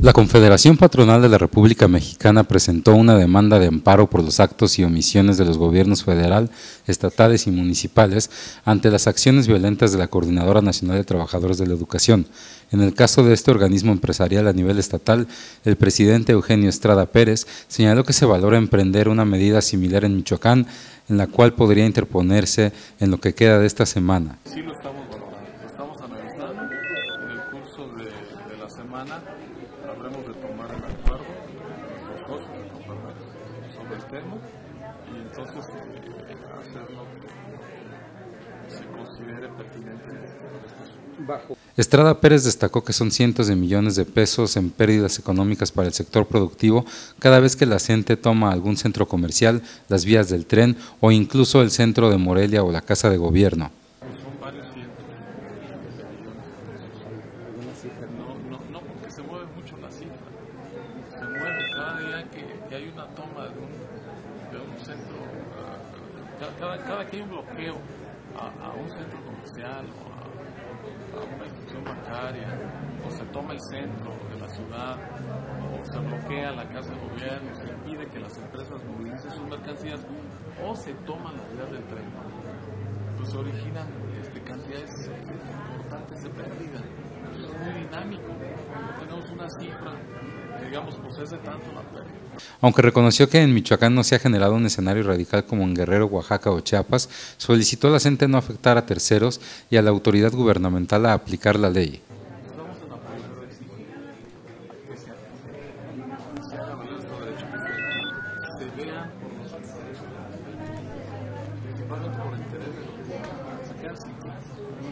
La Confederación Patronal de la República Mexicana presentó una demanda de amparo por los actos y omisiones de los gobiernos federal, estatales y municipales ante las acciones violentas de la Coordinadora Nacional de Trabajadores de la Educación. En el caso de este organismo empresarial a nivel estatal, el presidente Eugenio Estrada Pérez señaló que se valora emprender una medida similar en Michoacán, en la cual podría interponerse en lo que queda de esta semana. Sí lo estamos valorando, lo estamos analizando. En el curso de la semana habremos de tomar el acuerdo, los socios sobre el tema y entonces hacer lo que se considere pertinente. Estrada Pérez destacó que son cientos de millones de pesos en pérdidas económicas para el sector productivo cada vez que la CENTE toma algún centro comercial, las vías del tren o incluso el centro de Morelia o la Casa de Gobierno. Son varios cientos de millones de pesos. No porque se mueve mucho la cifra, se mueve cada día que hay una toma de un centro, cada que hay un bloqueo a un centro comercial o a una institución bancaria, o se toma el centro de la ciudad, o se bloquea la casa de gobierno, se impide que las empresas movilicen sus mercancías, o se toman las vías del tren, pues se originan cantidades importantes de pérdida. Es muy dinámico, no tenemos una cifra que digamos pues es de tanto la pérdida. Aunque reconoció que en Michoacán no se ha generado un escenario radical como en Guerrero, Oaxaca o Chiapas, solicitó a la CENTE no afectar a terceros y a la autoridad gubernamental a aplicar la ley. Estamos en apoyo de exigir que se haga valer nuestro derecho, que se vean por los intereses, principalmente por el interés de los que se quedan sin clase.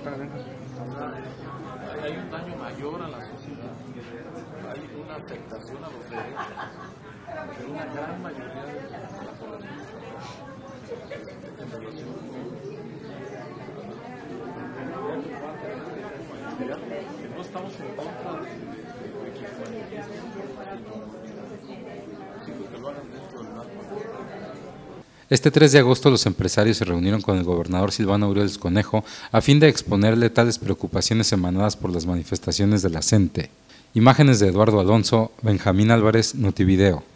Hay un daño mayor a la sociedad, hay una afectación a los derechos de una gran mayoría de la población en relación con que no estamos en contra de que se manifiesten, sino que lo hagan dentro del marco. Este 3 de agosto los empresarios se reunieron con el gobernador Silvano Aureoles Conejo a fin de exponerle tales preocupaciones emanadas por las manifestaciones de la CENTE. Imágenes de Eduardo Alonso, Benjamín Álvarez, Notivideo.